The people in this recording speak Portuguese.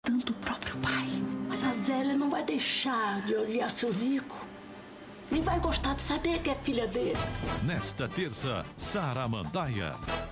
tanto o próprio pai. Mas a Zélia não vai deixar de odiar seu Zico. Nem vai gostar de saber que é filha dele. Nesta terça, Sara Mandaia.